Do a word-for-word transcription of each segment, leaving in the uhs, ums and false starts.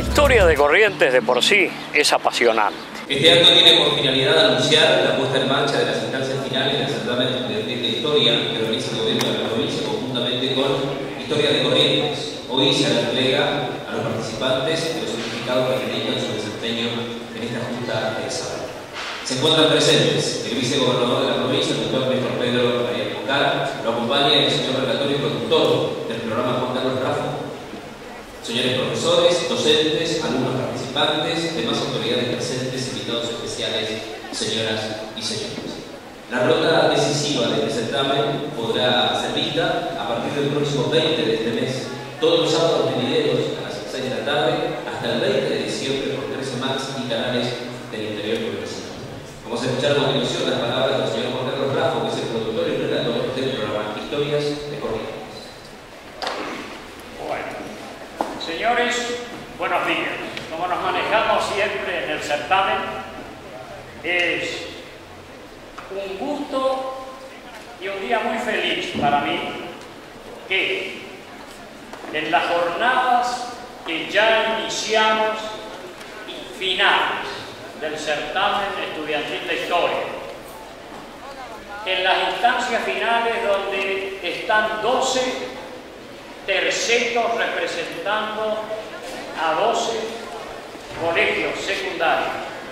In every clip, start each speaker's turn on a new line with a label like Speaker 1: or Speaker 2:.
Speaker 1: historia de Corrientes de por sí es apasionante.
Speaker 2: Este acto tiene por finalidad anunciar la puesta en marcha de las instancias finales del certamen de, de, de historia que realiza el gobierno de la provincia conjuntamente con Historia de Corrientes. Hoy se entrega a los participantes los certificados que acreditan su desempeño en esta justa de examen. Se encuentran presentes el vicegobernador de la provincia, el doctor Néstor Pedro Ariel Moncada, lo acompaña el señor relator y productor del programa Juan Carlos Raffo, señores profesores, docentes, alumnos participantes, demás autoridades presentes, invitados especiales, señoras y señores. La ronda decisiva de este certamen podrá ser vista a partir del próximo veinte de este mes, todos los sábados venideros a las seis de la tarde, hasta el veinte de diciembre por trece Max y canales del interior provincial. Vamos a escuchar a continuación las palabras del señor Juan Carlos Raffo, que es el productor y relator del programa Historias de Corrientes.
Speaker 1: Bueno, señores, buenos días. Como nos manejamos siempre en el certamen, es un gusto y un día muy feliz para mí que en las jornadas que ya iniciamos y finales del certamen estudiantil de historia, en las instancias finales donde están doce terceros representando a doce colegios secundarios.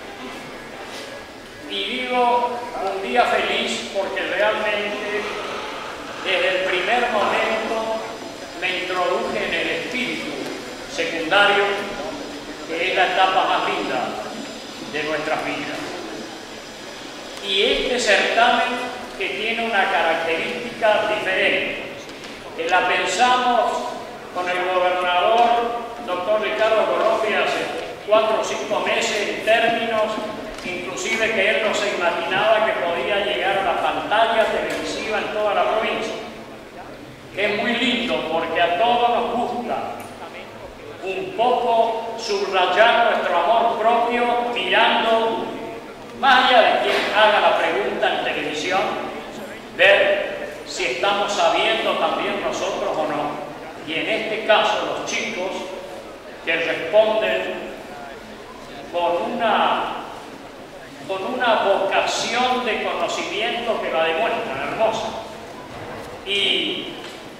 Speaker 1: Y digo un día feliz porque realmente desde el primer momento me introduje en el espíritu secundario, que es la etapa más linda de nuestras vidas. Y este certamen, que tiene una característica diferente, que la pensamos con el gobernador, doctor Ricardo Colombia, hace cuatro o cinco meses en términos, inclusive que él no se imaginaba que podía llegar a la pantalla televisiva en toda la provincia. Es muy lindo porque a todos nos gusta un poco subrayar nuestro amor propio mirando, más allá de quien haga la pregunta en televisión, ver si estamos sabiendo también nosotros o no. Y en este caso los chicos que responden con una, con una vocación de conocimiento que la demuestran, hermosa. Y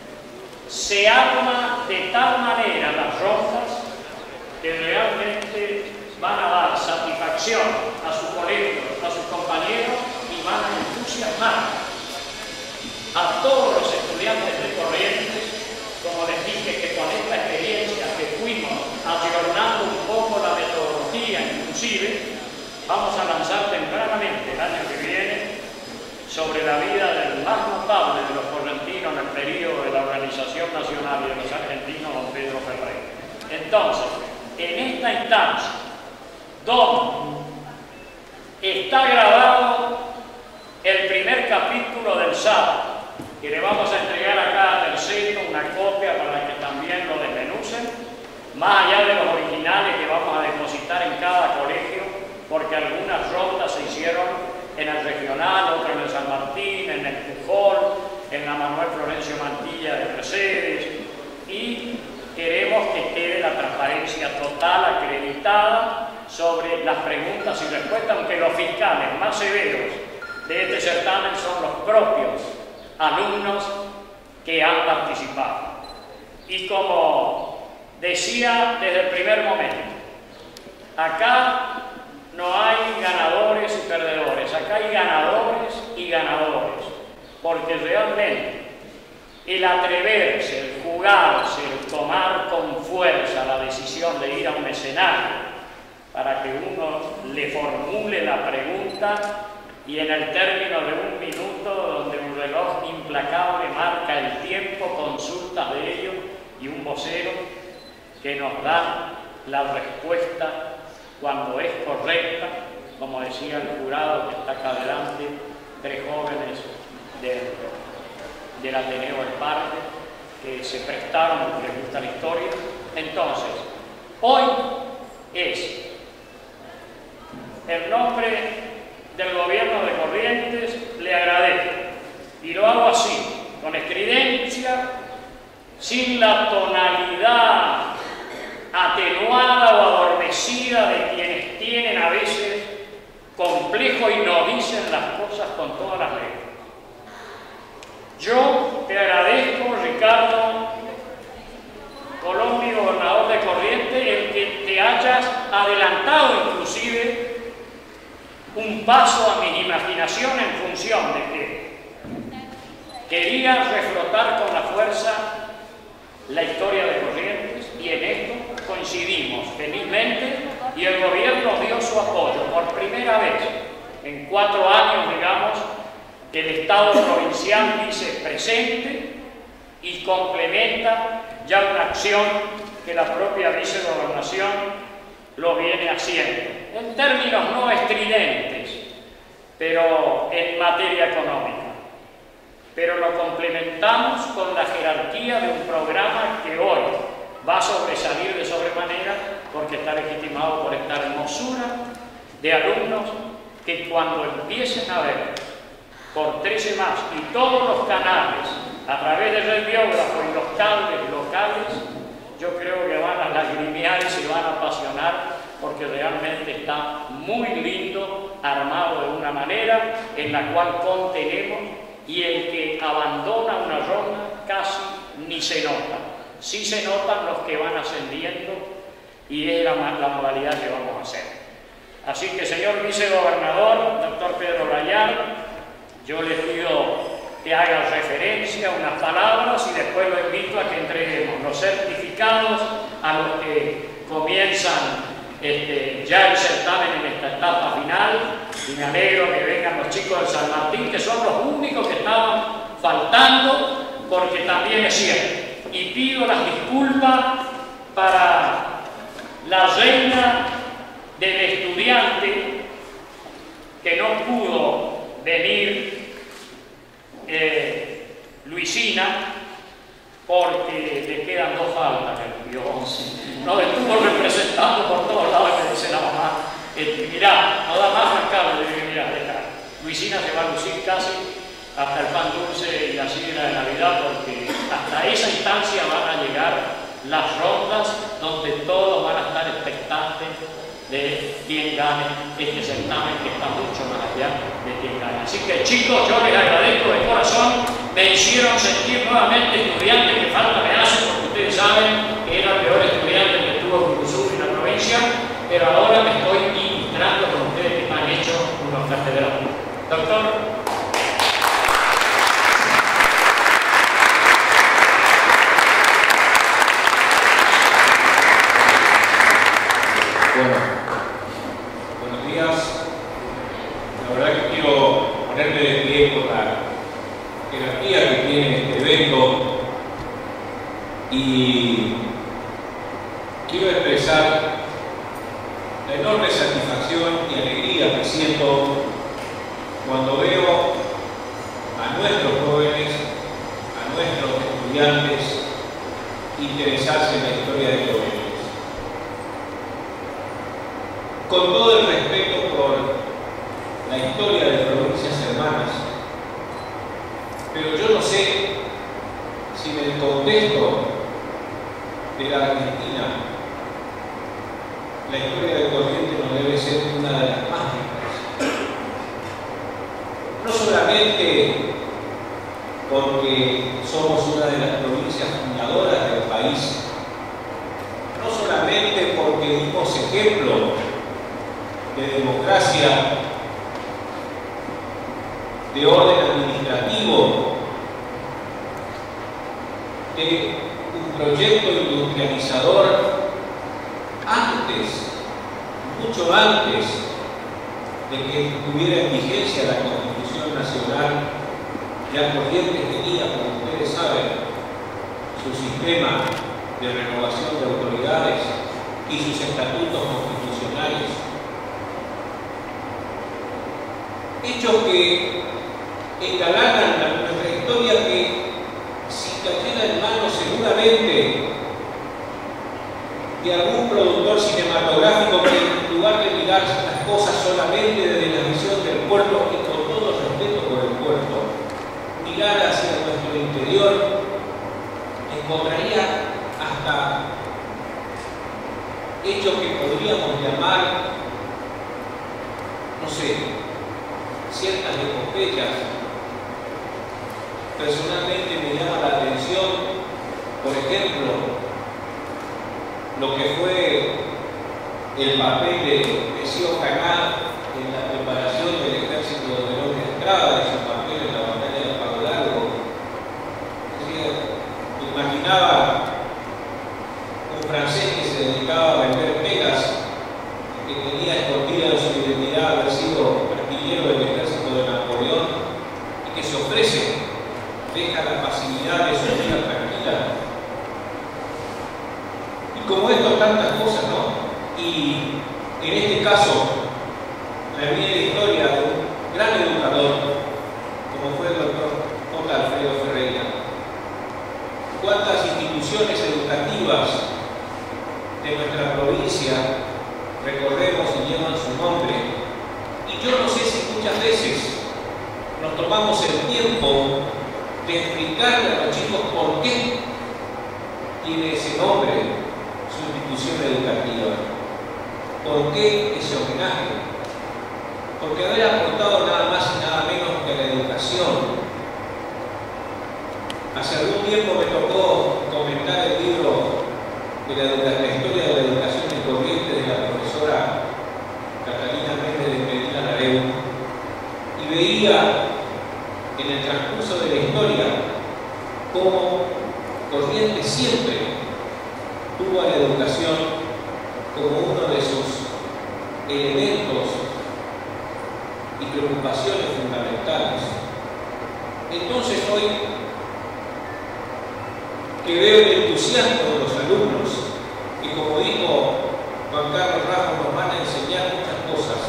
Speaker 1: se arma de tal manera las rondas que realmente van a dar satisfacción a su colegio, a sus compañeros, y van a entusiasmar a todos los estudiantes de Corrientes. Como les dije, que con esta experiencia que fuimos ayornando un poco la metodología, inclusive, vamos a lanzar tempranamente el año que viene sobre la vida del más notable de los correntinos en el periodo de la Organización Nacional y de los argentinos, don Pedro Ferrer. Entonces, en esta instancia, donde está grabado el primer capítulo del sábado, que le vamos a entregar a cada tercero una copia para que también lo desmenucen, más allá de los originales que vamos a depositar en cada colegio, porque algunas rondas se hicieron en el regional, otras en el San Martín, en el Pujol, en la Manuel Florencio Mantilla de Mercedes, y queremos que quede la transparencia total acreditada sobre las preguntas y respuestas, aunque los fiscales más severos de este certamen son los propios alumnos que han participado. Y como decía desde el primer momento, acá no hay ganadores y perdedores, acá hay ganadores y ganadores, porque realmente el atreverse, el jugarse, el tomar con fuerza la decisión de ir a un escenario para que uno le formule la pregunta y en el término de un minuto, donde un reloj implacable marca el tiempo, consultas de ellos y un vocero que nos da la respuesta cuando es correcta, como decía el jurado que está acá adelante, tres jóvenes de, del Ateneo del Parque que se prestaron porque les gusta la historia. Entonces, hoy es el nombre del gobierno de Corrientes, le agradezco, y lo hago así, con estridencia, sin la tonalidad atenuada o adormecida de quienes tienen a veces complejo y no dicen las cosas con todas las letras. Yo te agradezco, Ricardo Colombi, gobernador de Corrientes, el que te hayas adelantado inclusive un paso a mi imaginación en función de que querías reflotar con la fuerza la historia de Corrientes, y en esto coincidimos felizmente, y el gobierno dio su apoyo por primera vez en cuatro años, digamos, que el Estado provincial dice presente y complementa ya una acción que la propia vicegobernación lo viene haciendo, en términos no estridentes, pero en materia económica. Pero lo complementamos con la jerarquía de un programa que hoy va a sobresalir de sobremanera porque está legitimado por esta hermosura de alumnos que cuando empiecen a ver por trece más y todos los canales a través del red biógrafo y los cables locales, yo creo que van a lagrimear y se van a apasionar porque realmente está muy lindo, armado de una manera en la cual contenemos, y el que abandona una ronda casi ni se nota. Sí se notan los que van ascendiendo y es la, la modalidad que vamos a hacer. Así que, señor vicegobernador, doctor Pedro Gallardo, yo les pido que hagan referencia a unas palabras y después lo invito a que entreguemos los certificados a los que comienzan este, ya el certamen en esta etapa final, y me alegro que vengan los chicos de San Martín, que son los únicos que estaban faltando, porque también es cierto. Y pido las disculpas para la reina del estudiante que no pudo venir, eh, Luisina, porque le quedan dos faltas, el once. Nos estuvo representando por todos lados, me dice la mamá, eh, mirá, no da más Juan le digo, mirá, deja. Luisina se va a lucir casi hasta el pan dulce y la sidra de Navidad, porque hasta esa instancia van a llegar las rondas donde todos van a estar expectantes de quién gane este certamen, que está mucho más allá de quién gane. Así que, chicos, yo les agradezco de corazón, me hicieron sentir nuevamente estudiante, que falta me hace, porque ustedes saben que era el peor estudiante que tuvo Curuzú en la provincia, pero ahora me estoy ministrando con ustedes que me han hecho unos catedráticos. Doctor.
Speaker 3: Bueno, buenos días. La verdad que quiero ponerme de pie por la jerarquía que tiene este evento y quiero expresar la enorme satisfacción y alegría que siento cuando veo a nuestros jóvenes, a nuestros estudiantes interesarse en la historia de Corrientes. Con todo el respeto por la historia de provincias hermanas, pero yo no sé si en el contexto de la Argentina la historia de Corrientes no debe ser una de las más ricas. No solamente porque somos una de las provincias fundadoras del país, no solamente porque dimos ejemplo de democracia, de orden administrativo, de un proyecto industrializador antes, mucho antes de que estuviera en vigencia la Constitución Nacional. Ya Corrientes tenía, como ustedes saben, su sistema de renovación de autoridades y sus estatutos constitucionales. Hechos que engalanan nuestra historia, que si cayera en manos seguramente de algún productor cinematográfico que, en lugar de mirar las cosas solamente desde la visión del puerto y con todo respeto por el puerto, mirar hacia nuestro interior, encontraría hasta hecho que podríamos llamar, no sé, ciertas epopeyas. Personalmente me llama la atención, por ejemplo, lo que fue el papel de Sio Caná en la preparación del ejército de Perón de Estrada, y su papel en la batalla de Palo Largo. Me imaginaba un francés que se dedicaba a vender pegas, que tenía escondida en su identidad haber sido artillero del ejército de Napoleón, y que se ofrece, deja la pasividad de su vida tranquila. Y como esto, tantas cosas, ¿no? Y en este caso, la vida de historia de un gran educador, como fue el doctor J. Alfredo Ferreira. ¿Cuántas instituciones educativas de nuestra provincia recorremos y llevan su nombre? Y yo no sé si muchas veces nos tomamos el tiempo de explicarle a los chicos por qué tiene ese nombre su institución educativa, por qué ese homenaje, porque haber aportado nada más y nada menos que la educación. Hace algún tiempo me tocó comentar el libro de la, la historia de la educación en Corrientes de la profesora Catalina Méndez de Medina Lareu, y veía en el transcurso de la historia cómo Corrientes siempre tuvo a la educación como uno de sus elementos y preocupaciones fundamentales. Entonces hoy que veo el entusiasmo de los alumnos, que como dijo Juan Carlos Rajo, nos van a enseñar muchas cosas,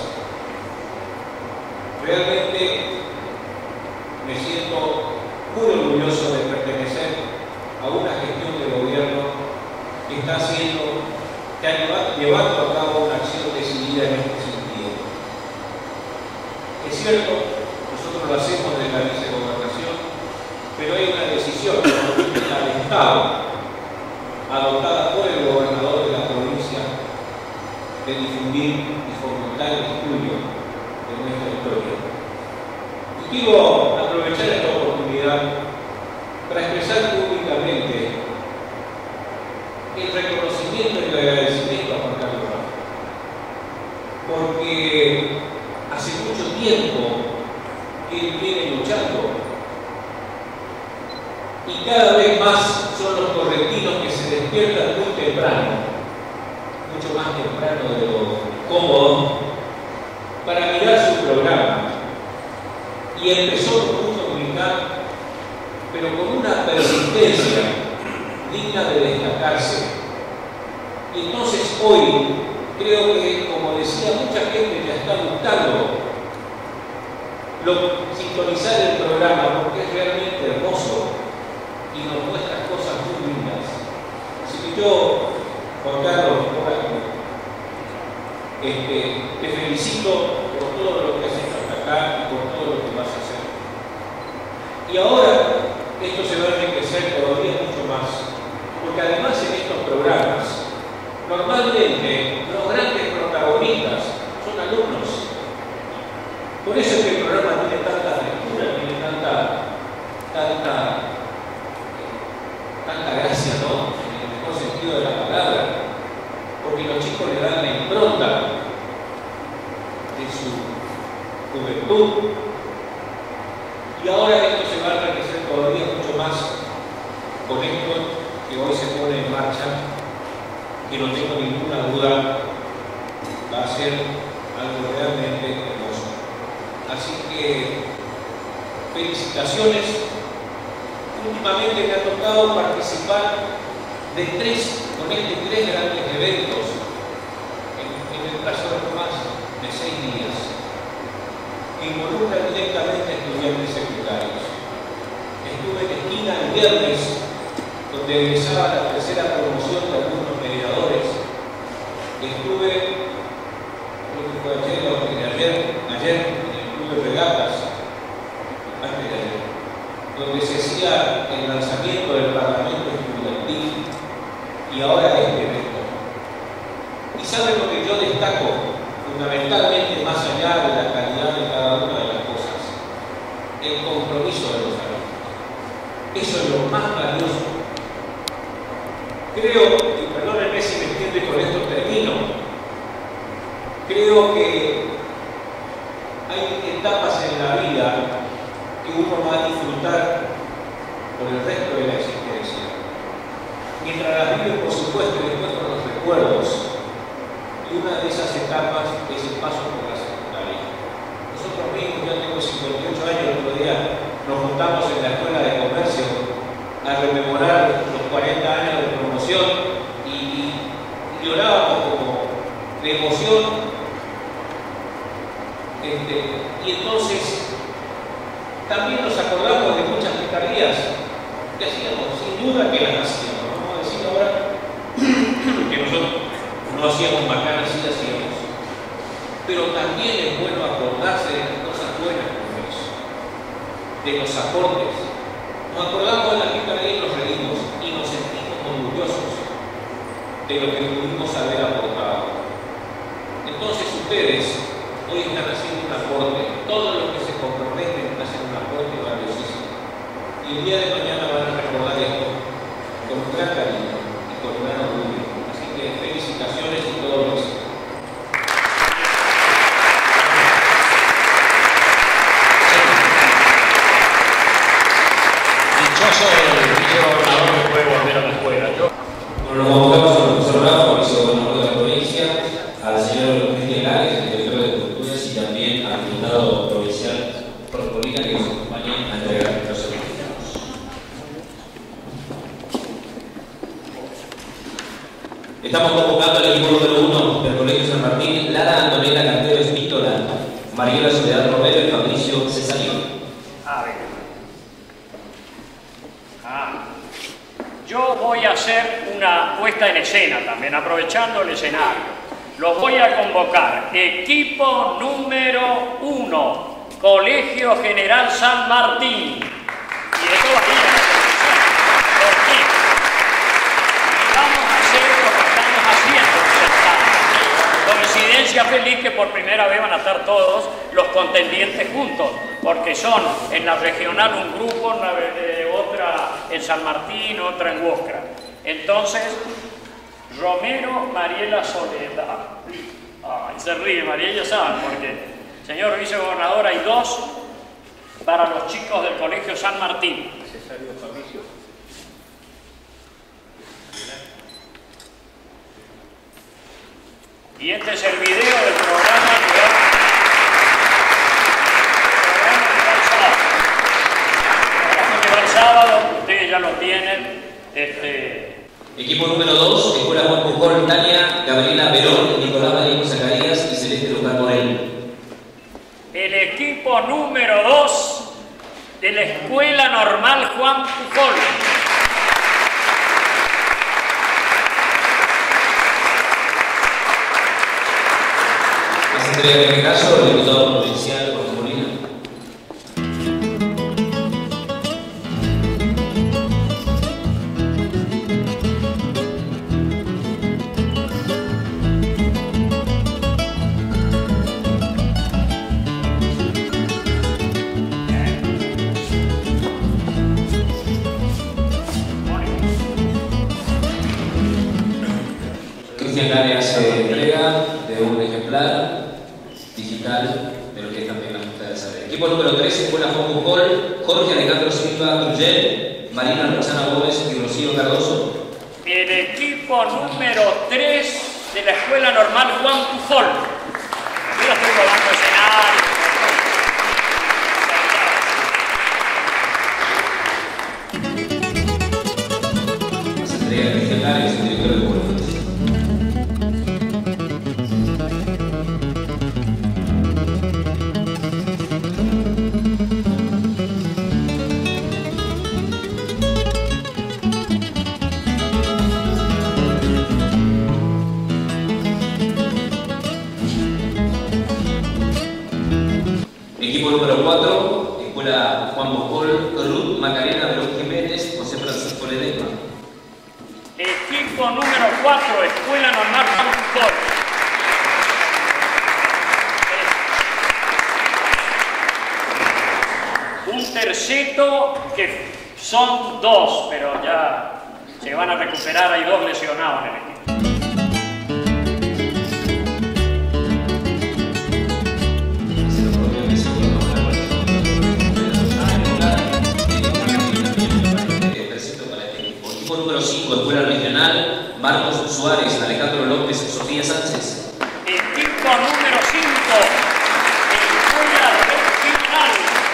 Speaker 3: realmente me siento muy orgulloso de pertenecer a una gestión de gobierno que está haciendo, que ha llevado a cabo una acción decidida en este sentido. Es cierto, nosotros lo hacemos desde la vicegobernación, pero hay una decisión del Estado, adoptada por el gobernador de la provincia, de difundir y fomentar el estudio de nuestra historia. Y quiero aprovechar esta oportunidad para expresar públicamente el reconocimiento y el agradecimiento a Juan Carlos Rajo, porque hace mucho tiempo que él viene luchando, y cada vez más son los correntinos que se despiertan muy temprano, mucho más temprano de lo cómodo, para mirar su programa. Y empezó con mucha humildad, pero con una persistencia digna de destacarse. Y entonces hoy creo que, como decía, mucha gente le está gustando lo, sintonizar el programa, porque es realmente hermoso y nos muestra cosas muy lindas. Así que yo, Juan Carlos, este, te felicito por todo lo que has hecho hasta acá y por todo lo que vas a hacer. Y ahora esto se va a enriquecer todavía mucho más, porque además en estos programas, normalmente los grandes protagonistas son alumnos. Por eso es que el programa tiene tanta lectura, tiene tanta, tanta tanta gracia, ¿no? En el mejor sentido de la palabra, porque los chicos le dan la impronta de su juventud, y ahora esto se va a enriquecer todavía mucho más con esto que hoy se pone en marcha, que no tengo ninguna duda va a ser algo realmente hermoso. Así que felicitaciones. Últimamente me ha tocado participar de tres, con este tres grandes eventos en, en el plazo de más de seis días, que involucran directamente a estudiantes secundarios. Estuve en Esquina el viernes, donde egresaba la tercera promoción de alumnos mediadores. Estuve, creo que fue ayer o ayer, ayer en el Club de Regatas, antes de ayer, donde se hacía el lanzamiento del Parlamento Estudiantil, y ahora este evento. saben lo que yo destaco fundamentalmente, más allá de la calidad de cada una de las cosas? El compromiso de los alumnos. Eso es lo más valioso. Creo, y perdónenme si me entiendo y con esto termino, creo que hay etapas en la vida que uno va a disfrutar por el resto de la existencia. Mientras las vive, por supuesto, y después con los recuerdos. Y una de esas etapas es el paso por la secundaria. Nosotros mismos, yo tengo cincuenta y ocho años, el otro día nos juntamos en la Escuela de Comercio a rememorar los cuarenta años de promoción y, y, y llorábamos como de emoción. Este, y entonces también nos acordamos de muchas picardías que hacíamos, sin duda que las hacíamos. No vamos a decir ahora que nosotros no hacíamos bacanas, sí hacíamos. Pero también es bueno acordarse de las cosas buenas como eso, de los aportes. Nos acordamos de la picardía y nos reímos y nos sentimos orgullosos de lo que pudimos haber aportado. Entonces ustedes hoy están haciendo un aporte, todos los que se comprometen hacen un aporte valiosísimo. Y el día de mañana van a recordar esto con un gran cariño y con un gran orgullo. Así que felicitaciones y todo lo éxito.
Speaker 1: Dichoso el vicegobernador que puede volver a la escuela. Yo...
Speaker 2: Bueno, nos convocamos al profesor Rafa, vicegobernador de la provincia, al señor Cristian Lares, el director de Culturas, y también al diputado provincial Propolina, que nos acompañe a entregar los certificados. Estamos convocando al equipo número uno del Colegio San Martín, Lara Antonella Canteros Víctora, Mariela Soledad Romero y Fabricio Cesario.
Speaker 1: A ver. Ah. Yo voy a hacer una puesta en escena también, aprovechando el escenario. Los voy a convocar. Equipo número uno, Colegio General San Martín. Y esto va a ir a la televisión. ¿Por qué? Y vamos a hacer lo que estamos haciendo. Coincidencia feliz que por primera vez van a estar todos los contendientes juntos, porque son en la regional un grupo, en la, eh, otra en San Martín, otra en Huasca. Entonces, Romero, Mariela Soledad. Ay, se ríe María, ya saben, porque, señor vicegobernador, hay dos para los chicos del Colegio San Martín.
Speaker 3: Necesario Fabricio.
Speaker 1: Y este es el video del programa que va, el programa que va el sábado. El programa que va el sábado, ustedes ya lo tienen. Este,
Speaker 2: Equipo número dos, Escuela Juan Pujol, Tania, Gabriela Verón, Nicolás Marín Zacarías y Celeste Luján Morel.
Speaker 1: El equipo número dos de la Escuela Normal Juan Pujol.
Speaker 2: Las entregas en este caso, el diputado provincial Jorge Molina. Cristian Lares se entrega de un ejemplar digital de lo que es también la Junta de Saber. Equipo número tres, Escuela Juan Pujol, Jorge Alejandro Silva Trujel, Marina Roxana Gómez y Rocío Cardoso.
Speaker 1: El equipo número tres de la Escuela Normal Juan Pujol. Yo la estoy rodando escenario.
Speaker 2: Las entregas de Cristian Lares, el director de Colegio. Equipo número cuatro, Escuela Juan Pujol, Ruth Macarena Verón Jiménez, José Francisco Ledesma.
Speaker 1: Equipo número cuatro, Escuela Normal Juan Pujol. Ceto, que son dos, pero ya se van a recuperar, hay dos lesionados en el equipo.
Speaker 2: Equipo número cinco, Escuela Regional, Marcos Suárez, Alejandro López, Sofía Sánchez.
Speaker 1: Equipo número cinco, Escuela Regional.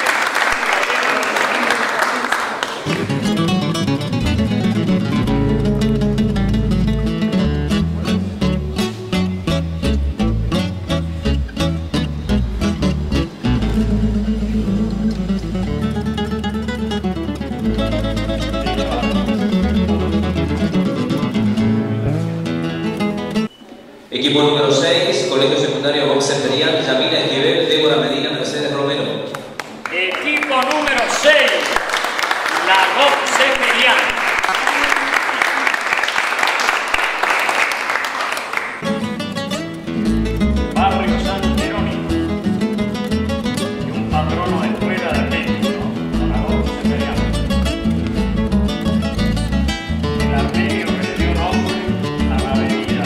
Speaker 2: Equipo número seis, Colegio Secundario Box Imperial, Yamila Esquivel, Débora Medina, Mercedes Romero.
Speaker 1: Equipo número seis, la Box Imperial. Barrio San Jerónimo. Y un patrono de escuela de México, ¿no? La Box Imperial. El armenio que le dio nombre a la avenida.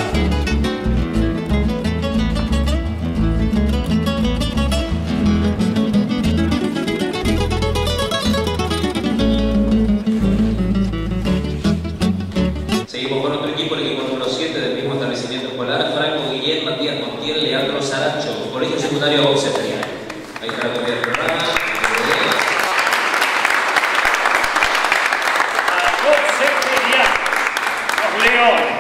Speaker 2: Seguimos con otro equipo, el equipo número siete del mismo establecimiento escolar, Franco Guillén, Matías Montiel, Leandro Saracho, Colegio Secundario Box Imperial. Ahí está la copia del programa.
Speaker 1: La Box Imperial, los Leones.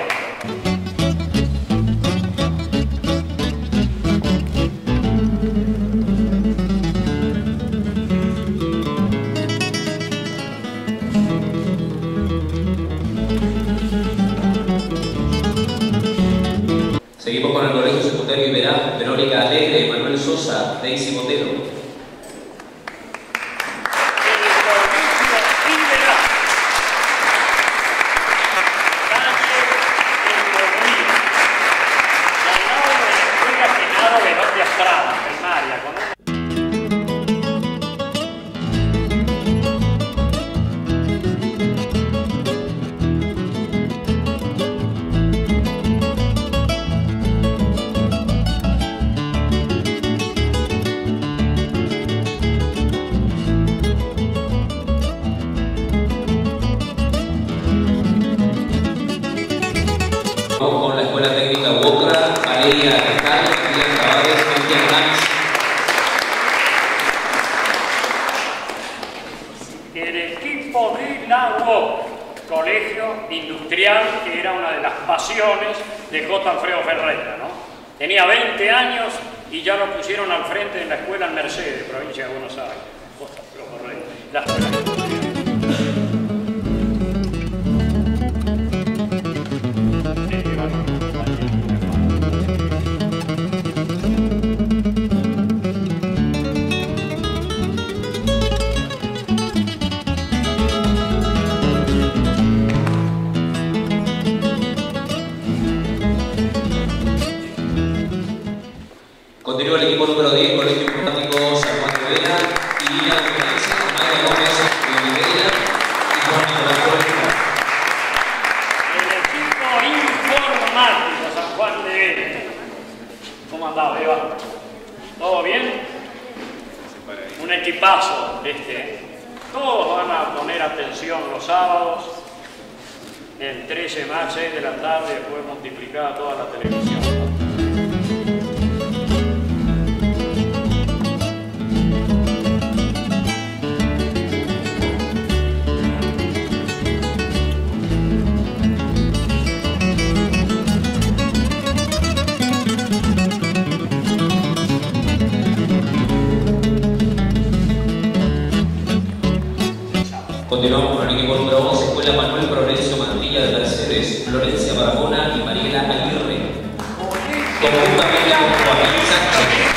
Speaker 2: Seguimos con el Colegio Secundario Iberá, Verónica Alegre, Manuel Sosa, Daisy Botero.
Speaker 1: El Colegio Iberá, calle El Borrillo, y al lado de la Escuela Genaro Verónica Estrada, primaria, con un
Speaker 2: Vamos con la Escuela Técnica Wocra, Valeria Recal, Cristian Cabales, Cristian Lanz.
Speaker 1: el equipo de la U O C, Colegio Industrial, que era una de las pasiones de J. Alfredo Ferreira, ¿no? Tenía veinte años y ya lo pusieron al frente de la escuela en Mercedes, provincia de Buenos Aires. J. Alfredo Ferreira, la escuela industrial.
Speaker 2: Continúa el equipo número diez, Colegio Informático San Juan de Vera, Irina Gómez, María Gómez de Oliveira y Juan Nicolás Flores.
Speaker 1: El equipo informático San Juan de Vera. ¿Cómo andaba, Eva? ¿Todo bien? Un equipazo este. Todos van a poner atención los sábados, en trece más seis de la tarde, después multiplicada toda la televisión.
Speaker 2: Continuamos con el equipo número once, Escuela Manuel Progreso Mantilla de Mercedes, Florencia Barahona y Mariela Aguirre. Conjuntamente con Joaquín Sánchez.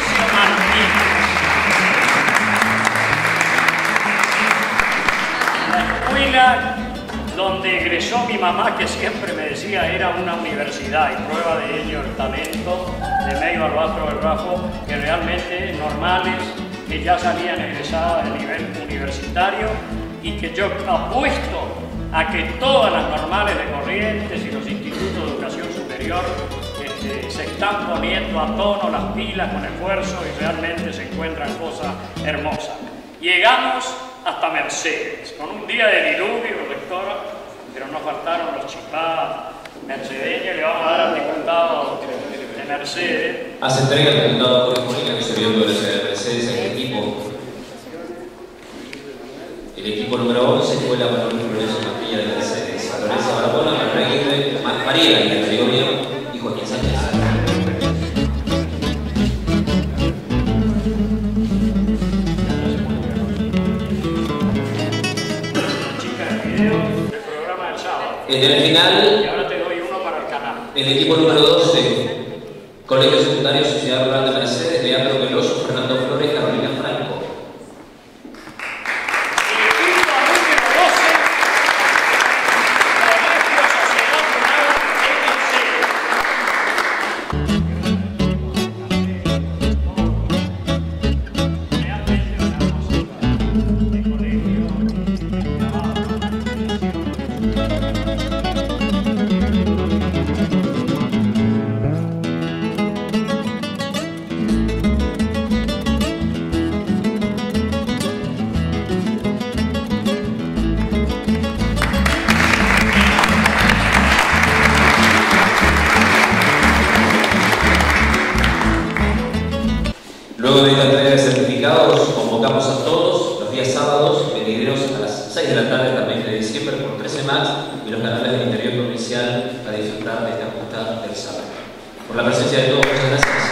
Speaker 1: La escuela donde egresó mi mamá, que siempre me decía era una universidad, y prueba de ello el talento de Medio Albatro del Bajo, que realmente normales, que ya salían egresadas de nivel universitario y que yo apuesto a que todas las normales de Corrientes y los institutos de educación superior este, se están poniendo a tono, las pilas con esfuerzo, y realmente se encuentran cosas hermosas. Llegamos hasta Mercedes, con un día de diluvio, rectora, pero nos faltaron los chipás mercedeños. Le vamos a dar al diputado de Mercedes.
Speaker 2: Hace entrega al diputado Jorge Molina, que se vio de la ciudad de Mercedes, el equipo. El equipo número once, Escuela Manuel Florencio Capilla de Mercedes. Florencia Barbola, Manuel Aguirre, María Aguirre Gregorio y Joaquín Sánchez. En el final,
Speaker 1: y ahora te doy uno para el canal.
Speaker 2: El equipo número doce, Colegio Secundario Sociedad Rural de Mercedes, Leandro Veloso, Fernando Flores, Carolina Franco.
Speaker 1: El equipo número doce, Colegio Sociedad Rural de Mercedes. Realmente una hermosura de colegio grabado.
Speaker 2: Luego de esta entrega de certificados, convocamos a todos los días sábados venideros a las seis de la tarde del veinte de diciembre por trece más y los canales del interior provincial a disfrutar de esta justa del sábado. Por la presencia de todos, muchas gracias.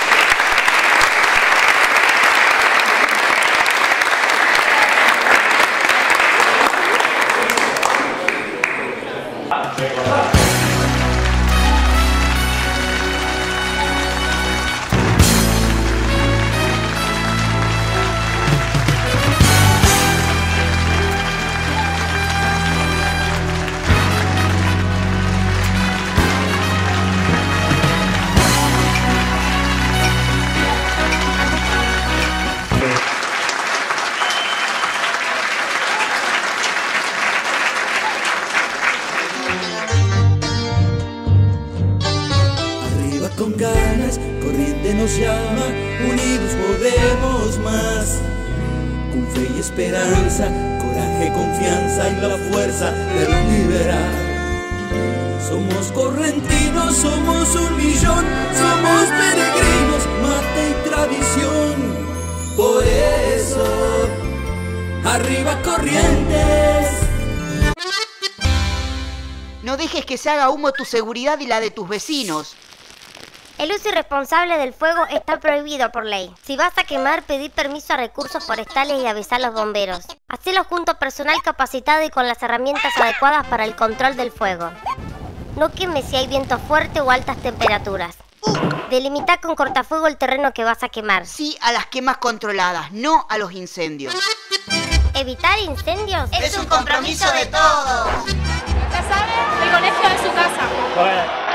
Speaker 4: Con ganas, Corrientes nos llama, unidos podemos más. Con fe y esperanza, coraje, confianza y la fuerza de liberar. Somos correntinos, somos un millón, somos peregrinos, mate y tradición. Por eso, arriba Corrientes.
Speaker 5: No dejes que se haga humo tu seguridad y la de tus vecinos.
Speaker 6: El uso irresponsable del fuego está prohibido por ley. Si vas a quemar, pedí permiso a recursos forestales y avisar a los bomberos. Hacelo junto a personal capacitado y con las herramientas adecuadas para el control del fuego. No quemes si hay viento fuerte o altas temperaturas. Delimita con cortafuego el terreno que vas a quemar.
Speaker 5: Sí a las quemas controladas, no a los incendios.
Speaker 6: Evitar incendios
Speaker 5: es un compromiso de todos.
Speaker 7: Ya saben, el colegio de su casa.
Speaker 1: Bueno.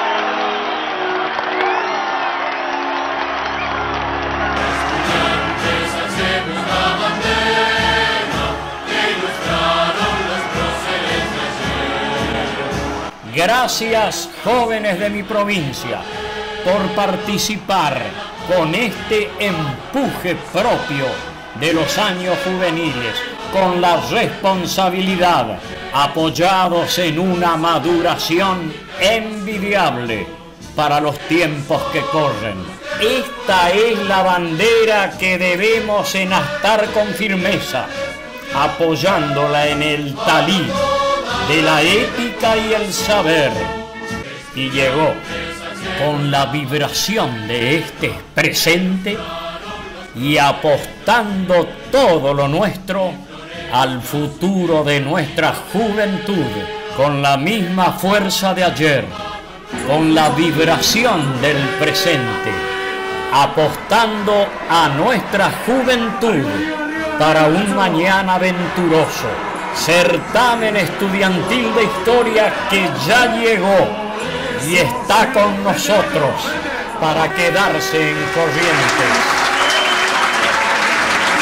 Speaker 1: Gracias, jóvenes de mi provincia, por participar con este empuje propio de los años juveniles, con la responsabilidad, apoyados en una maduración envidiable para los tiempos que corren. Esta es la bandera que debemos enastar con firmeza, apoyándola en el talí de la ética y el saber. Y llegó con la vibración de este presente y apostando todo lo nuestro al futuro de nuestra juventud, con la misma fuerza de ayer, con la vibración del presente, apostando a nuestra juventud para un mañana venturoso. Certamen estudiantil de historia que ya llegó y está con nosotros para quedarse en Corrientes.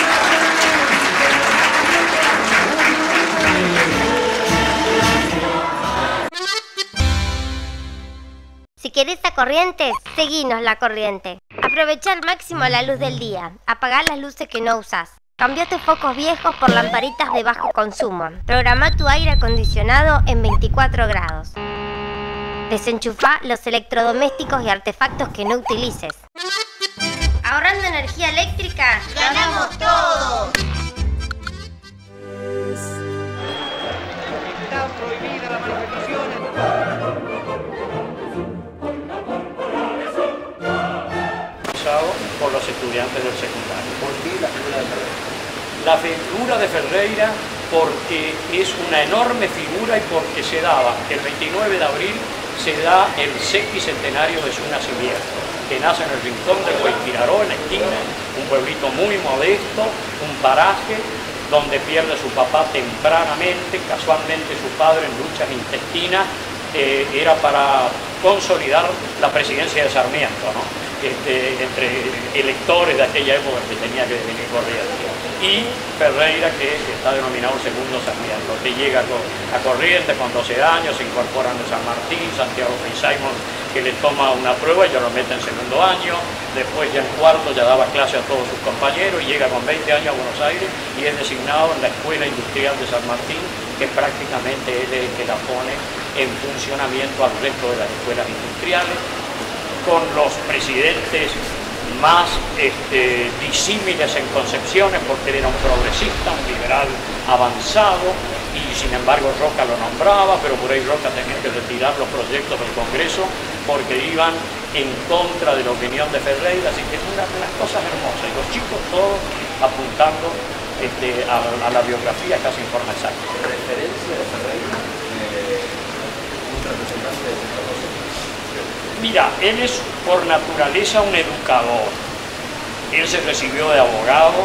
Speaker 6: corrientes? Seguinos la corriente. Aprovecha al máximo la luz del día. Apagá las luces que no usás. Cambiá tus focos viejos por lamparitas de bajo consumo. Programa tu aire acondicionado en veinticuatro grados. Desenchufá los electrodomésticos y artefactos que no utilices. Ahorrando energía eléctrica, ¡ganamos todo!
Speaker 1: Está prohibida la manifestación. Por los estudiantes del secundario.
Speaker 3: ¿Por qué la figura de Ferreira?
Speaker 1: La figura de Ferreira porque es una enorme figura y porque se daba, el veintinueve de abril se da el sesquicentenario de su nacimiento, que nace en el rincón de Guayquiraró, en la esquina, un pueblito muy modesto, un paraje donde pierde su papá tempranamente, casualmente su padre en luchas intestinas, eh, era para consolidar la presidencia de Sarmiento, ¿no? Este, entre electores de aquella época que tenía que definir Corrientes, y Ferreira, que está denominado el segundo Sarmiento, que llega a Corrientes con doce años, se incorporan en San Martín, Santiago Simón, que le toma una prueba y ya lo mete en segundo año, después ya en cuarto ya daba clase a todos sus compañeros y llega con veinte años a Buenos Aires y es designado en la Escuela Industrial de San Martín, que prácticamente él es el que la pone en funcionamiento al resto de las escuelas industriales, con los presidentes más este, disímiles en concepciones, porque él era un progresista, un liberal avanzado, y sin embargo Roca lo nombraba, pero por ahí Roca tenía que retirar los proyectos del Congreso porque iban en contra de la opinión de Ferreira, así que es una de las cosas hermosas, y los chicos todos apuntando este, a, a la biografía casi en forma exacta.
Speaker 3: ¿Referencia de Ferreira? Eh, ¿Un representante de esta cosa?
Speaker 1: Mira, él es por naturaleza un educador. Él se recibió de abogado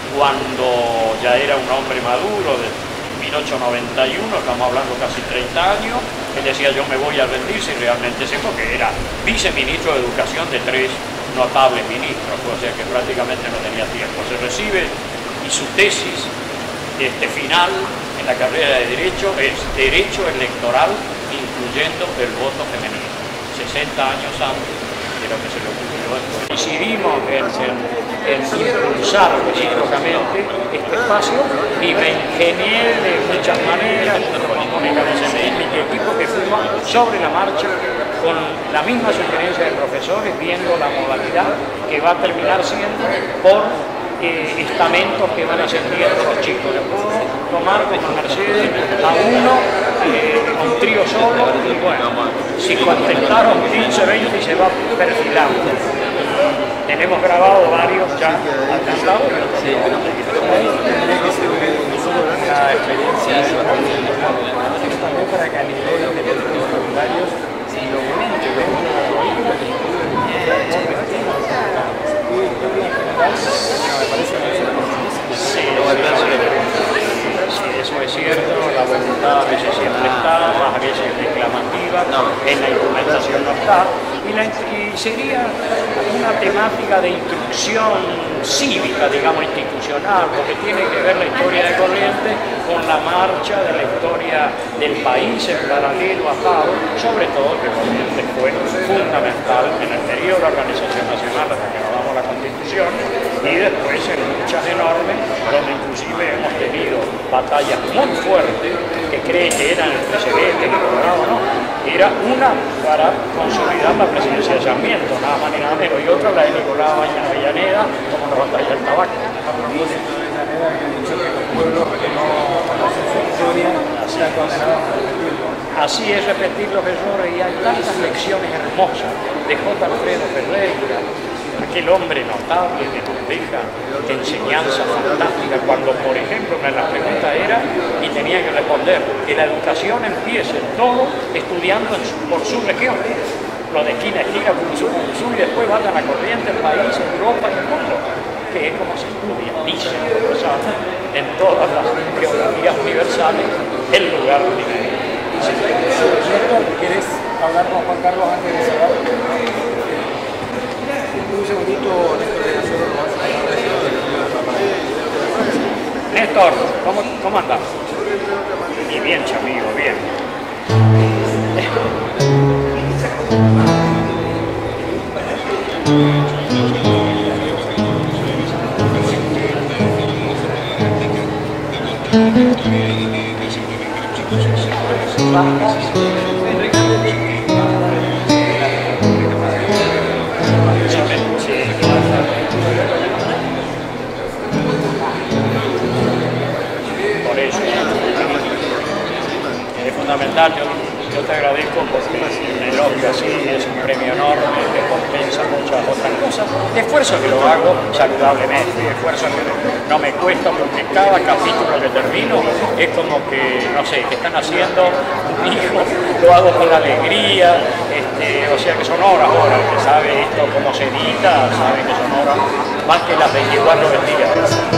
Speaker 1: cuando ya era un hombre maduro, de mil ochocientos noventa y uno, estamos hablando casi treinta años. Él decía, yo me voy a rendir si realmente sé, porque era viceministro de Educación de tres notables ministros, o sea que prácticamente no tenía tiempo. Se recibe y su tesis este, final en la carrera de Derecho es Derecho Electoral, incluyendo el voto femenino. sesenta años antes de lo que se le ocurrió esto. Decidimos en, en, en impulsar recíprocamente este espacio y me ingenié de muchas maneras, con Mónica Vicente y el equipo que fuimos sobre la marcha con la misma sugerencia de profesores, viendo la modalidad que va a terminar siendo por eh, estamentos que van ascendiendo los chicos. Le puedo tomar como Mercedes a uno, eh, un trío solo, y bueno, si contestaron quince, veinte y se va perfilando. Tenemos grabado varios ya alcanzados. Sí, pero la experiencia también para que a nivel de los secundarios lo único que ven me parece que sí, eso es cierto, la voluntad a veces siempre está, a veces reclamativa, en la implementación no está, y, la, y sería una temática de instrucción cívica, digamos, institucional, porque tiene que ver la historia de Corrientes con la marcha de la historia del país en paralelo a Pau, sobre todo que Corrientes fue fundamental en el periodo de la Organización Nacional hasta que nos damos la Constitución, y después en luchas enormes, donde inclusive hemos tenido batallas muy fuertes, que creen que eran el precedente, que lograba, ¿no? Era una para consolidar la presidencia de Sarmiento, nada más ni nada menos, y otra la de Nicolás Avellaneda, como nos batalla el tabaco. A propósito de Avellaneda, que han dicho que los pueblos que no conocen su historia están condenados a repetirlo. Así es, repetir los errores, y hay tantas lecciones hermosas de J. Alfredo Ferreira, aquel hombre notable que nos deja enseñanza fantástica, cuando, por ejemplo, la pregunta era, y tenía que responder, que la educación empiece todo estudiando en su, por su región, lo de esquina a esquina, por su, por su, y después vayan a Corrientes, el país, Europa y el mundo, que es como se estudia, dice en todas las geografías universales, el lugar donde vive. ¿Quieres hablar con Juan Carlos antes de cerrar? Un segundito, Néstor, ¿cómo, cómo andás? Y bien, chamigo, bien. Por eso es fundamental. Yo, yo te agradezco porque un elogio así es un premio enorme que compensa muchas otras cosas. Esfuerzo que lo hago saludablemente, esfuerzo que no me cuesta porque cada capítulo que termino es como que, no sé, que están haciendo un hijo, lo hago con la alegría, este, o sea que son horas, horas, que sabe esto cómo se edita, sabe que son horas más que las veinticuatro del día.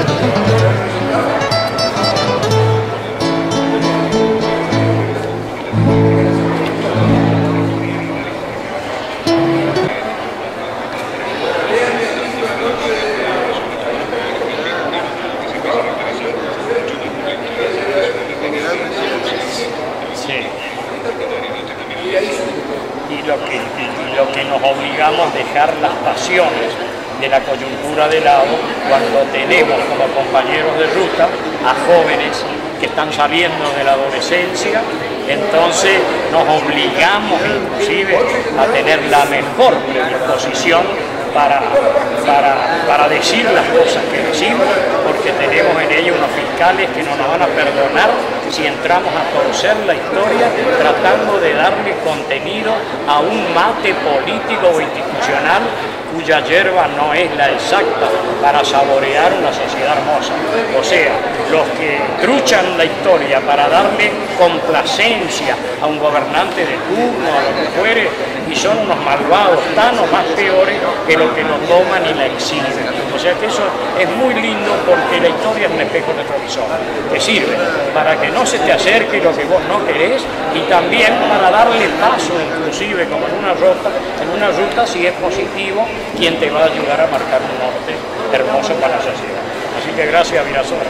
Speaker 1: Y lo, que, y lo que nos obligamos a dejar las pasiones de la coyuntura de lado cuando tenemos como compañeros de ruta a jóvenes que están saliendo de la adolescencia, entonces nos obligamos inclusive a tener la mejor predisposición para, para, para decir las cosas que decimos, porque tenemos en ello unos fiscales que no nos van a perdonar si entramos a conocer la historia tratando de darle contenido a un mate político o institucional cuya hierba no es la exacta para saborear una sociedad hermosa. O sea, los que truchan la historia para darle complacencia a un gobernante de turno, a lo que fuere, y son unos malvados tan o más peores que los que lo toman y la exhiben. O sea que eso es muy lindo porque la historia es un espejo retrovisor, que sirve para que no se te acerque lo que vos no querés y también para darle paso, inclusive como en una ruta, en una ruta si es positivo, quien te va a ayudar a marcar un norte hermoso para la sociedad. Así que gracias, Virasoro.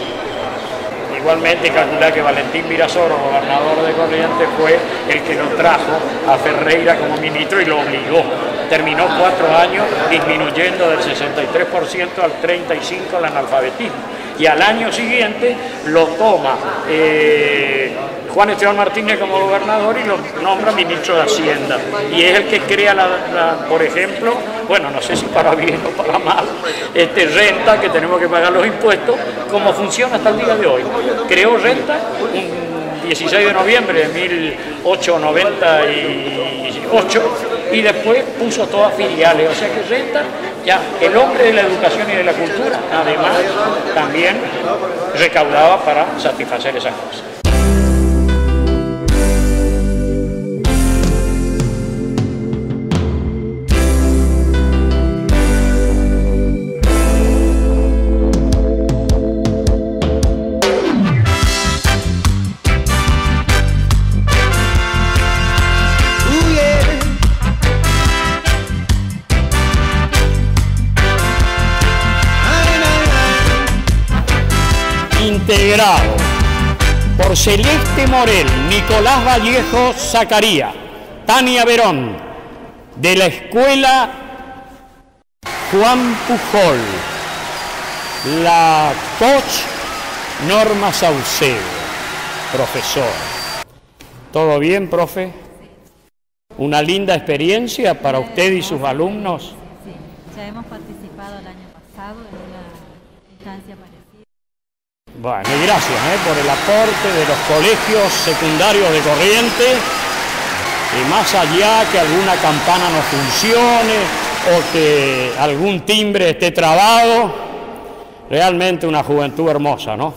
Speaker 1: Igualmente calcular que Valentín Virasoro, gobernador de Corrientes, fue el que lo trajo a Ferreira como ministro y lo obligó. Terminó cuatro años disminuyendo del sesenta y tres por ciento al treinta y cinco por ciento el analfabetismo. Y al año siguiente lo toma eh, Juan Esteban Martínez como gobernador y lo nombra ministro de Hacienda. Y es el que crea, la, la, por ejemplo, bueno, no sé si para bien o para mal, este, renta, que tenemos que pagar los impuestos, como funciona hasta el día de hoy. Creó renta un dieciséis de noviembre de mil ochocientos noventa y ocho y después puso todas filiales, o sea que renta, ya el hombre de la educación y de la cultura, además, también recaudaba para satisfacer esas cosas. Integrado por Celeste Morel, Nicolás Vallejo Zacaría, Tania Verón, de la Escuela Juan Pujol, la coach Norma Saucedo, profesor. ¿Todo bien, profe? ¿Una linda experiencia para usted y sus alumnos?
Speaker 8: Sí, ya hemos participado el año pasado en una instancia parecida.
Speaker 1: Bueno, y gracias ¿eh? por el aporte de los colegios secundarios de Corrientes, y más allá que alguna campana no funcione o que algún timbre esté trabado, realmente una juventud hermosa, ¿no?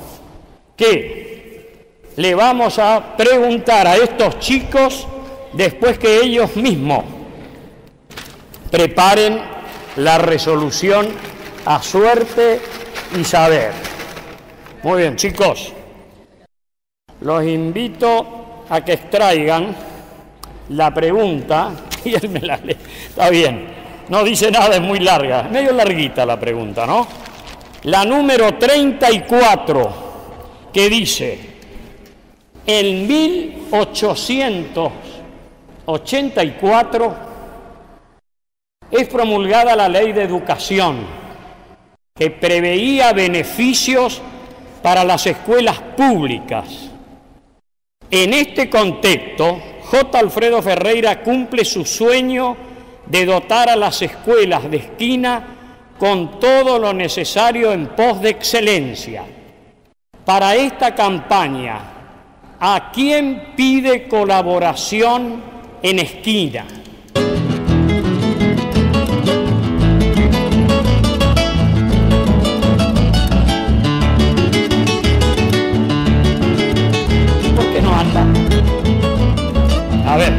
Speaker 1: ¿Qué le vamos a preguntar a estos chicos después que ellos mismos preparen la resolución a suerte y saber? Muy bien, chicos, los invito a que extraigan la pregunta, y él me la lee, está bien, no dice nada, es muy larga, medio larguita la pregunta, ¿no? La número treinta y cuatro, que dice, en mil ochocientos ochenta y cuatro, es promulgada la Ley de Educación, que preveía beneficios para las escuelas públicas. En este contexto, J. Alfredo Ferreira cumple su sueño de dotar a las escuelas de esquina con todo lo necesario en pos de excelencia. Para esta campaña, ¿a quién pide colaboración en esquina? ¿Por qué no anda? A ver.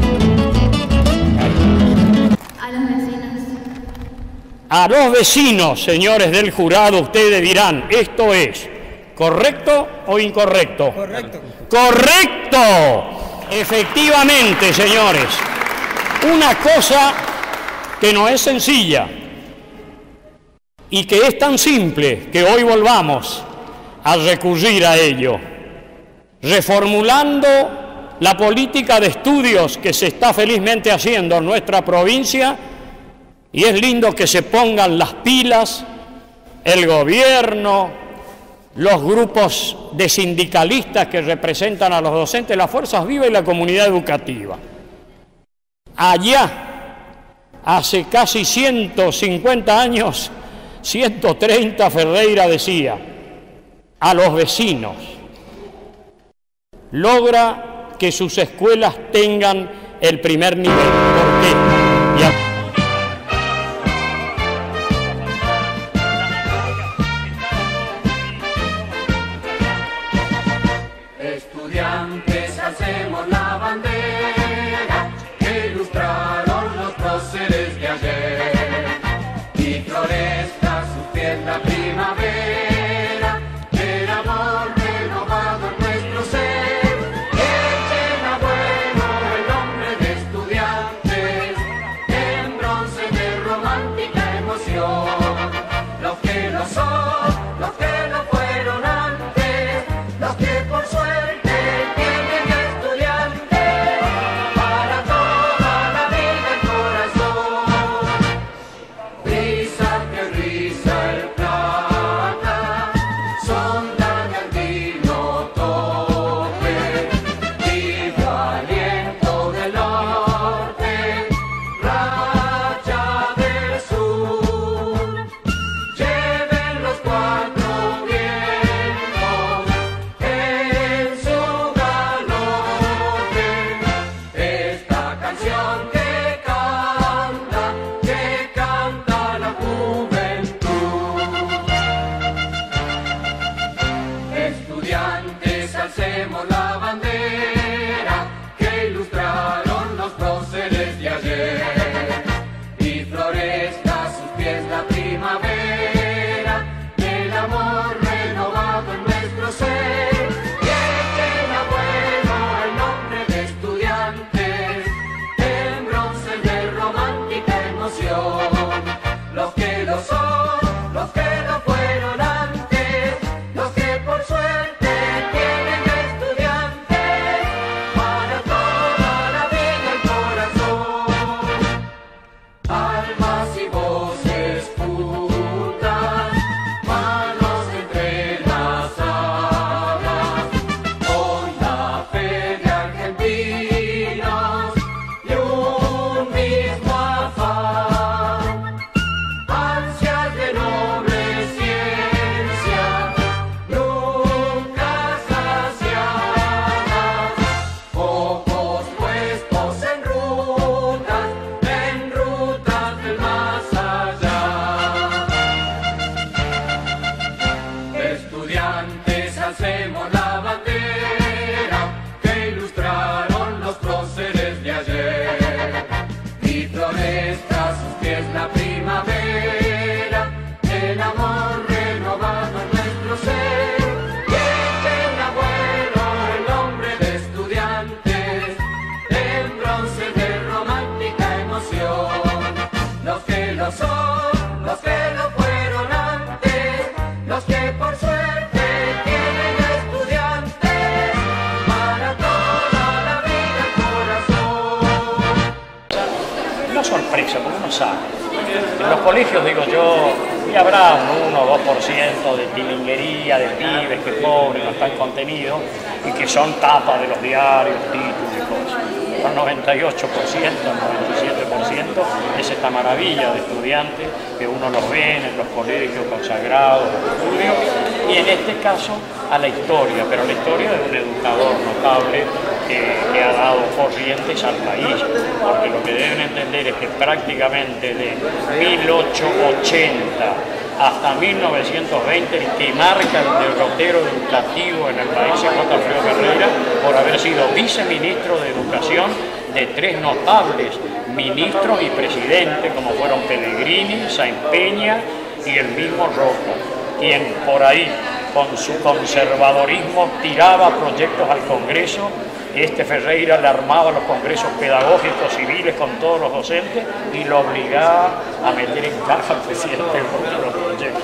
Speaker 7: A los vecinos.
Speaker 1: A los vecinos, señores del jurado, ustedes dirán, ¿esto es correcto o incorrecto?
Speaker 9: Correcto.
Speaker 1: ¡Correcto! Efectivamente, señores. Una cosa que no es sencilla y que es tan simple que hoy volvamos a recurrir a ello, reformulando la política de estudios que se está felizmente haciendo en nuestra provincia, y es lindo que se pongan las pilas el gobierno, los grupos de sindicalistas que representan a los docentes, las fuerzas vivas y la comunidad educativa. Allá, hace casi ciento cincuenta años, ciento treinta, Ferreira decía, a los vecinos, logra que sus escuelas tengan el primer nivel. ¿Por qué? Y a
Speaker 10: Estudiantes, hacemos la bandera que ilustraron los próceres de ayer, y florezca a sus pies la primavera, el amor renovado en nuestro ser, echen a vuelo el nombre de estudiantes, en bronce de romántica emoción, los que lo son, los que lo fueron antes, los que por suerte
Speaker 1: sorpresa, porque no sabe. En los colegios, digo yo, y habrá un uno o dos por ciento de tilinguería, de pibes que pobres, no están contenidos y que son tapas de los diarios, títulos y cosas. El noventa y ocho por ciento, el noventa y siete por ciento es esta maravilla de estudiantes que uno los ve en los colegios consagrados de estudio, y en este caso a la historia, pero la historia de un educador notable que, que ha dado corrientes al país, porque lo que deben entender es que prácticamente de mil ochocientos ochenta hasta mil novecientos veinte, el que marca el derrotero educativo en el país es J. Alfredo Ferreira, por haber sido viceministro de Educación de tres notables ministros y presidentes, como fueron Pellegrini, Sáenz Peña y el mismo Roca, quien por ahí, con su conservadorismo, tiraba proyectos al Congreso. Este Ferreira le armaba los congresos pedagógicos civiles con todos los docentes y lo obligaba a meter en caja al presidente de los proyectos.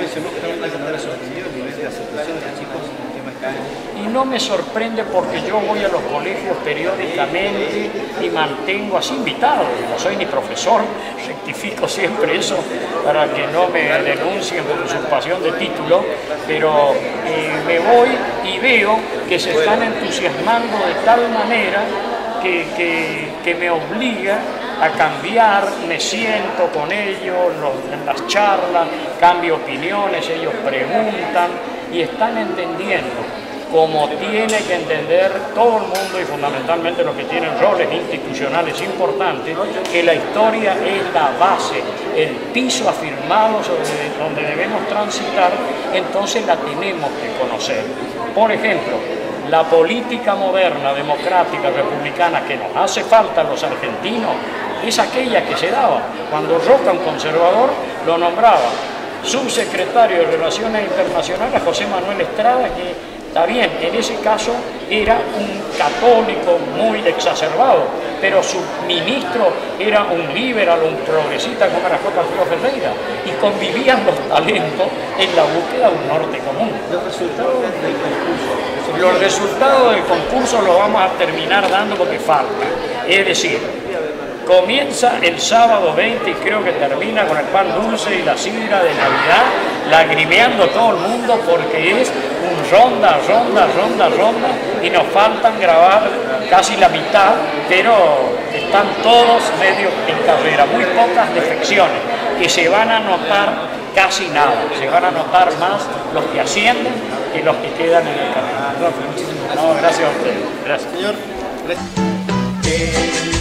Speaker 1: Y no me sorprende porque yo voy a los colegios periódicamente y mantengo así invitado, no soy ni profesor, rectifico siempre eso para que no me denuncien por usurpación de título, pero eh, me voy y veo que se están entusiasmando de tal manera que, que, que me obliga a cambiar, me siento con ellos los, en las charlas, cambio opiniones, ellos preguntan y están entendiendo, como tiene que entender todo el mundo y fundamentalmente los que tienen roles institucionales importantes, que la historia es la base, el piso afirmado sobre donde debemos transitar, entonces la tenemos que conocer. Por ejemplo, la política moderna, democrática, republicana que nos hace falta a los argentinos es aquella que se daba cuando Roca, un conservador, lo nombraba subsecretario de Relaciones Internacionales a José Manuel Estrada, que está bien, en ese caso era un católico muy exacerbado, pero su ministro era un liberal, un progresista como era J. Alfredo Ferreira, y convivían los talentos en la búsqueda de un norte común.
Speaker 9: Los resultados del concurso.
Speaker 1: Los resultados del concurso los vamos a terminar dando porque falta. Es decir, comienza el sábado veinte y creo que termina con el pan dulce y la sidra de Navidad, lagrimeando todo el mundo porque es un ronda, ronda, ronda, ronda y nos faltan grabar casi la mitad, pero están todos medio en carrera, muy pocas defecciones que se van a notar casi nada, se van a notar más los que ascienden que los que quedan en el camino. No, gracias a usted. Gracias.
Speaker 9: Señor, gracias.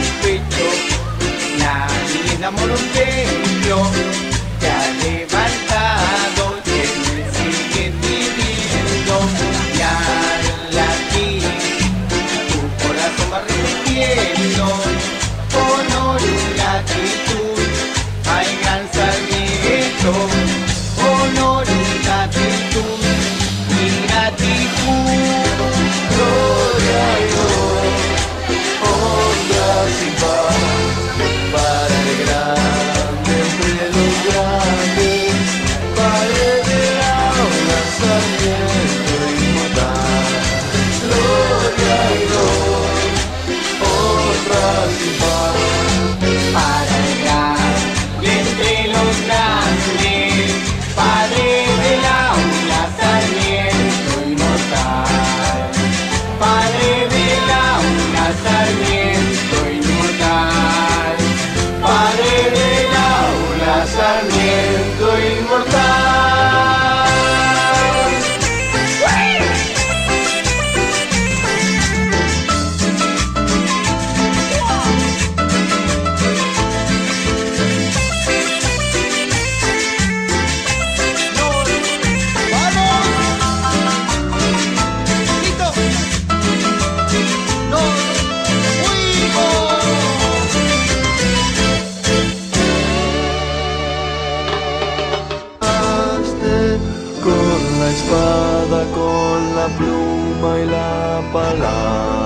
Speaker 10: Nadie enamoró un templo que ha levantado y él sigue viviendo. Y al latir tu corazón va repitiendo honor y gratitud al gran Sarmiento. Honor y gratitud y gratitud. Gloria a Dios, honra sin par. Para el grande entre los grandes, Padre de la Sarmiento inmortal. Gloria a Dios, honra sin par. Para el grande entre los grandes, Padre de la Sarmiento inmortal. Padre de la Sarmiento inmortal. Padre del aula, Sarmiento inmortal.
Speaker 11: Espada con la pluma y la palabra.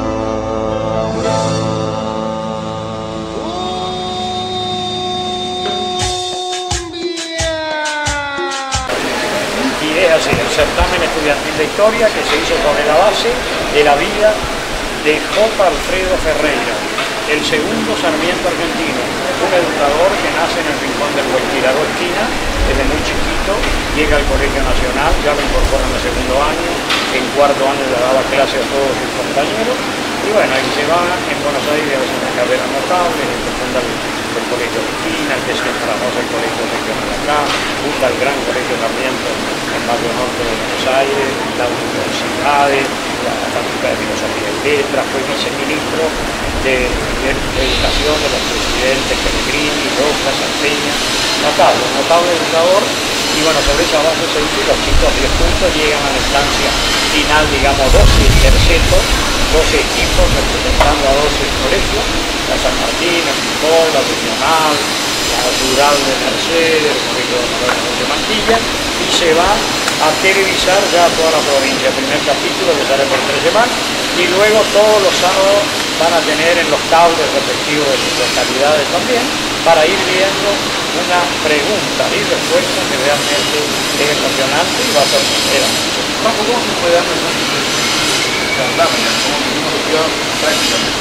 Speaker 1: Y es así, el certamen estudiantil de historia que se hizo sobre la base de la vida de J. Alfredo Ferreira, el segundo Sarmiento argentino, un educador que nace en el rincón del Tirador Esquina, desde muy chiquito, llega al Colegio Nacional, ya lo incorporan en el segundo año, en cuarto año le daba clase a todos sus compañeros, y bueno, ahí se va en Buenos Aires, hace una carrera notable, se funda el, el Colegio de Esquina, el que se trabaja el Colegio Regional acá, funda el gran Colegio Sarmiento en Barrio Norte de Buenos Aires, las universidades, la Facultad de Filosofía y Letras, fue viceministro de, de, de Educación de los presidentes Pellegrini, Roca, Salteña, notable, notable educador, y bueno, sobre esa base se dice los chicos diez puntos llegan a la instancia final, digamos, doce tercetos, doce equipos representando a doce colegios, la San Martín, el Picol, la Regional, la Rural de Mercedes, el Colegio de Mantilla, y se va a televisar ya toda la provincia. El primer capítulo que sale por tres semanas, y luego todos los sábados van a tener en los cables respectivos de sus localidades también, para ir viendo una pregunta y respuesta que realmente es emocionante y va a sorprender a muchos.
Speaker 12: Paco, ¿cómo se puede dar mensajes de la lámina? ¿Cómo se dio prácticamente?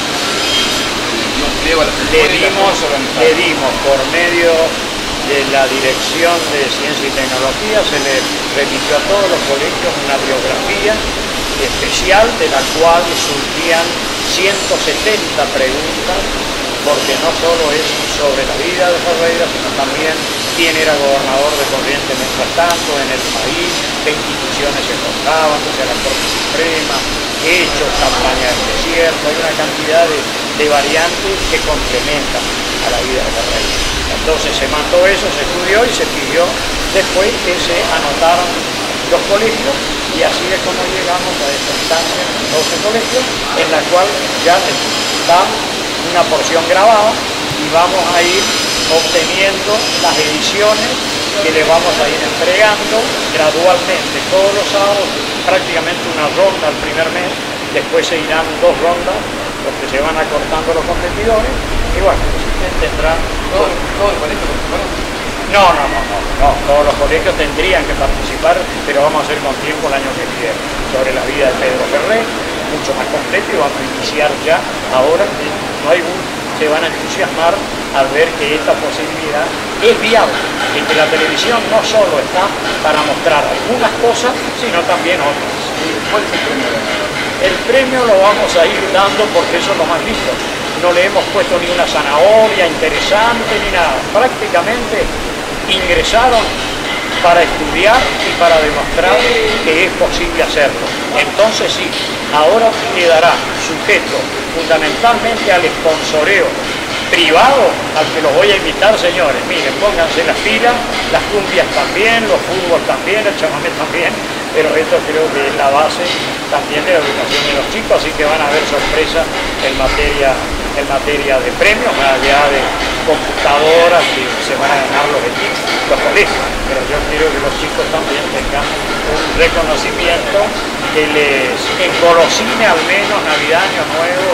Speaker 1: Le dimos, le dimos por medio de la Dirección de Ciencia y Tecnología, se le remitió a todos los colegios una biografía especial de la cual surgían ciento setenta preguntas, porque no solo es sobre la vida de Ferreira, sino también quién era gobernador de Corrientes mientras tanto en el país, qué instituciones se encontraban, o sea, la Corte Suprema, hechos, campaña del desierto, hay una cantidad de, de variantes que complementan a la vida de Ferreira. Entonces se mandó eso, se estudió y se pidió después que se anotaran los colegios, y así es como llegamos a esta instancia, doce colegios, en la cual ya está una porción grabada y vamos a ir obteniendo las ediciones que le vamos a ir entregando gradualmente todos los sábados, prácticamente una ronda al primer mes, después se irán dos rondas, porque se van acortando los competidores, y bueno, usted tendrá...
Speaker 12: ¿Todo, todo el colegio participar?
Speaker 1: No, no, no, no, no, todos los colegios tendrían que participar, pero vamos a hacer con tiempo el año que viene, sobre la vida de Pedro Ferrer, mucho más completo, y vamos a iniciar ya ahora, que no hay un, se van a entusiasmar al ver que esta posibilidad es viable, y que la televisión no solo está para mostrar algunas cosas, sino también otras.
Speaker 12: ¿Cuál es el premio?
Speaker 1: El premio lo vamos a ir dando porque eso es lo más lindo. No le hemos puesto ni una zanahoria interesante ni nada. Prácticamente ingresaron para estudiar y para demostrar que es posible hacerlo. Entonces sí, ahora quedará sujeto fundamentalmente al sponsoreo privado, al que los voy a invitar, señores. Miren, pónganse las pilas, las cumbias también, los fútbol también, el chamamé también, pero esto creo que es la base también de la educación de los chicos, así que van a haber sorpresas en materia, en materia de premios, más allá de computadoras que se van a ganar los equipos, los colegios, pero yo quiero que los chicos también tengan un reconocimiento que les engolosine al menos Navidad, Año Nuevo.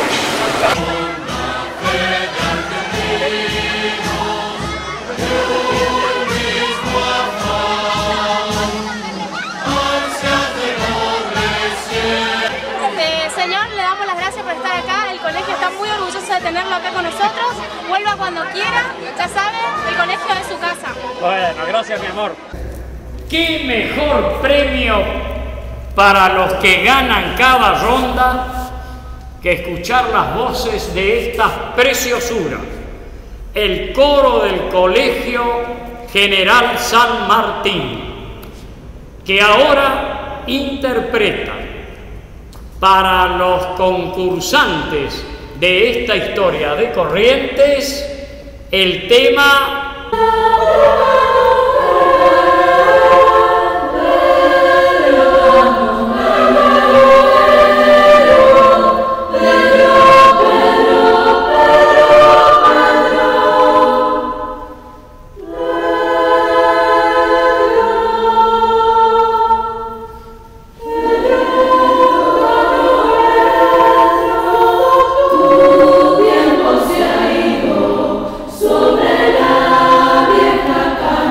Speaker 13: Señor, le damos las gracias por estar acá, el colegio está muy orgulloso de tenerlo acá con nosotros, vuelva cuando quiera, ya sabe, el colegio es su casa.
Speaker 1: Bueno, gracias mi amor. ¿Qué mejor premio para los que ganan cada ronda que escuchar las voces de estas preciosuras? El coro del Colegio General San Martín, que ahora interpreta para los concursantes de esta historia de Corrientes el tema
Speaker 10: Sobre la vieja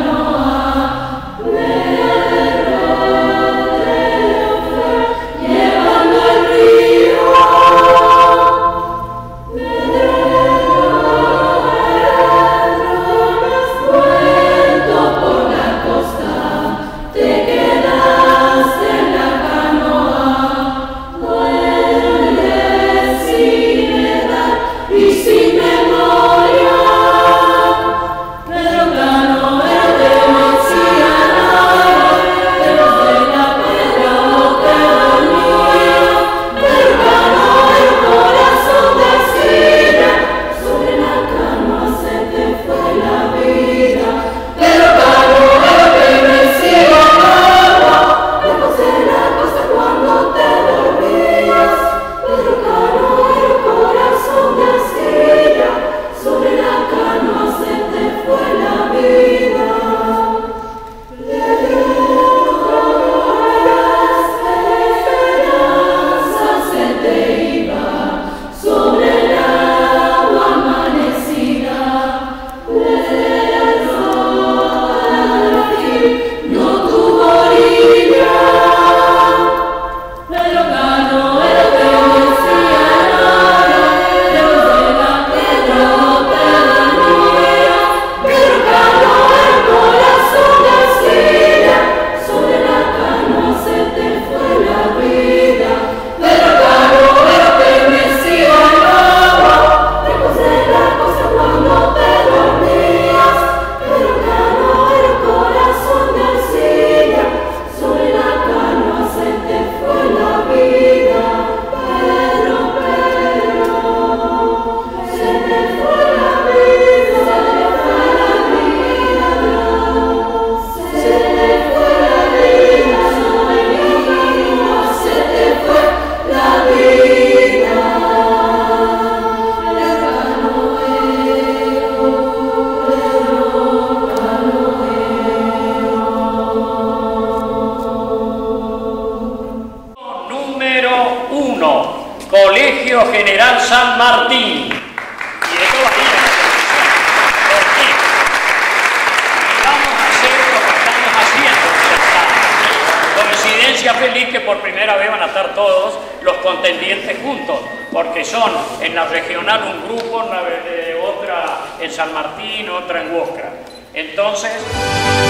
Speaker 1: General San Martín. Y esto varía. ¿Por qué? Y vamos a hacer lo que estamos haciendo. Coincidencia feliz que por primera vez van a estar todos los contendientes juntos, porque son en la regional un grupo, en la, eh, otra en San Martín, otra en Huasca. Entonces...